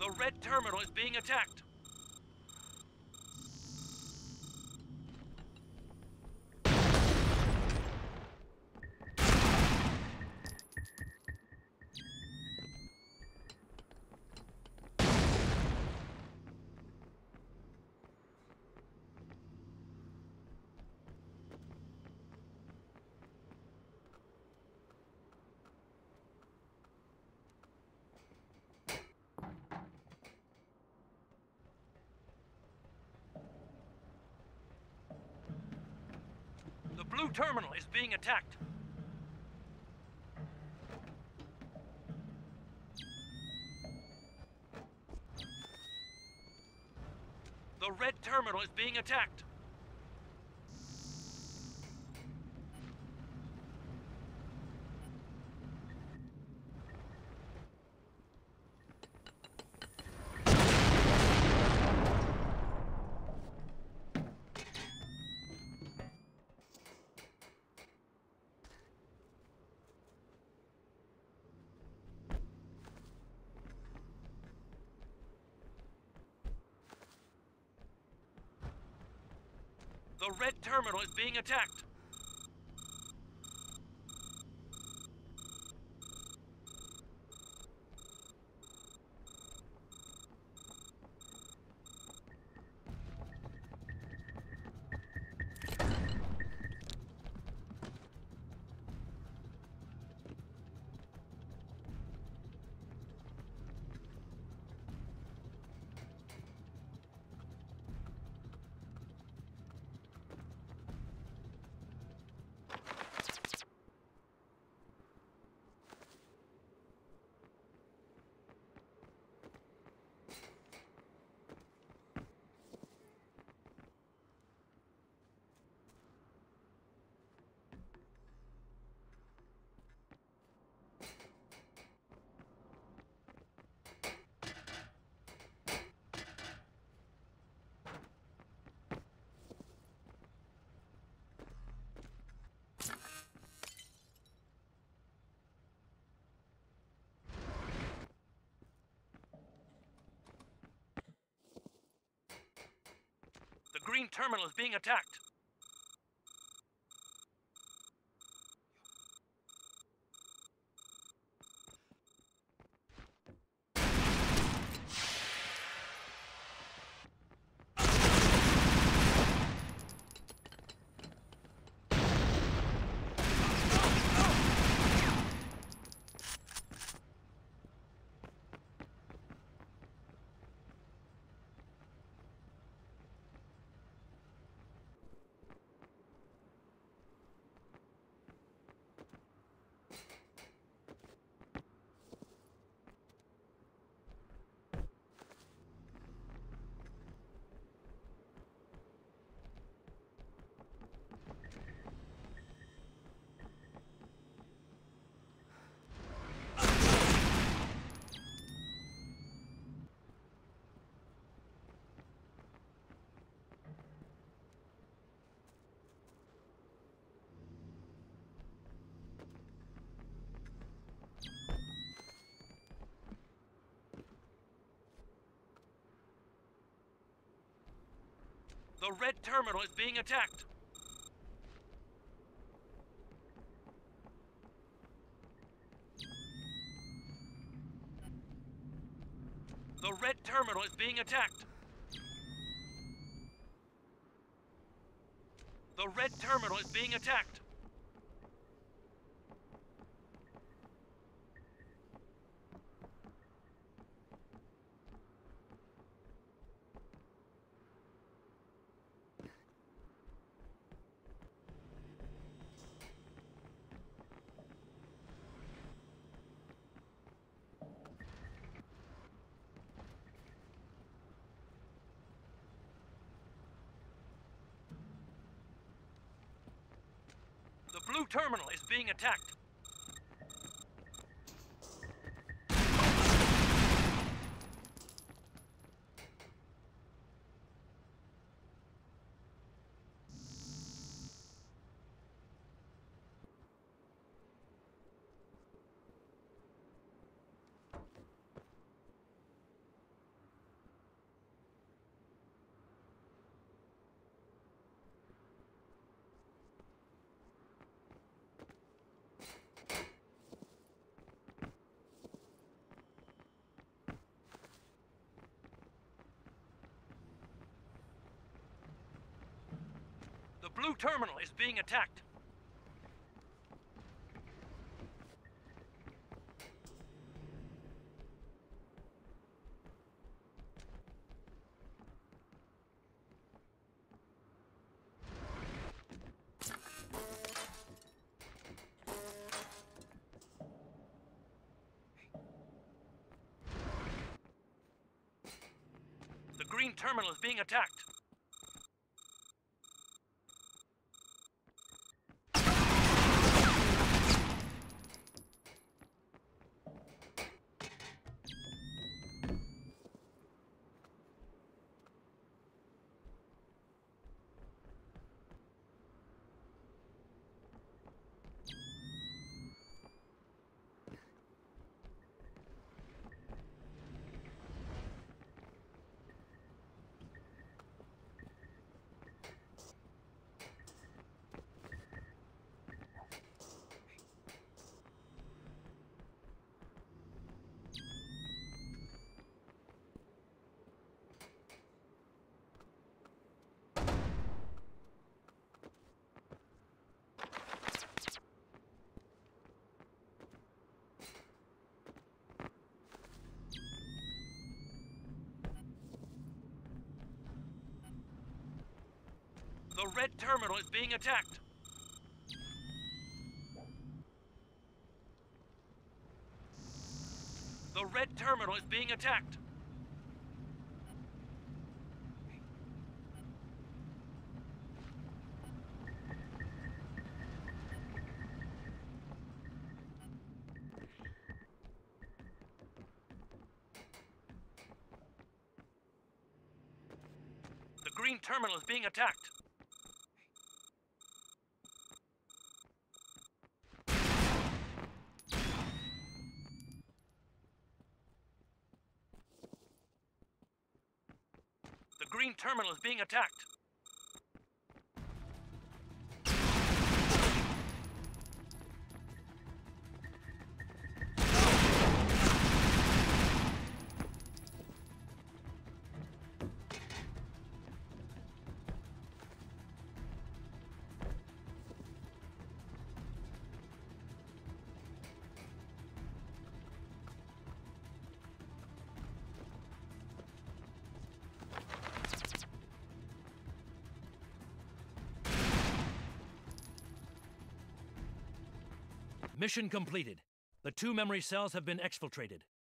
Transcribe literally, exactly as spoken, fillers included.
The red terminal is being attacked. The blue terminal is being attacked. The red terminal is being attacked. The red terminal is being attacked. The green terminal is being attacked. The red terminal is being attacked. The red terminal is being attacked. The red terminal is being attacked. The blue terminal is being attacked. blue terminal is being attacked. The green terminal is being attacked. The red terminal is being attacked. The red terminal is being attacked. The green terminal is being attacked. The green terminal is being attacked. Mission completed. The two memory cells have been exfiltrated.